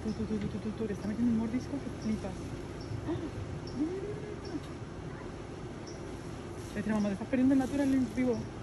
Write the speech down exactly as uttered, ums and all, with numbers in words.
Tú, tú, tú, tú, tú, tú, tú, le está metiendo un mordisco que flipas. ¡Ah! Le dice, mamá, te estás perdiendo el natural en vivo.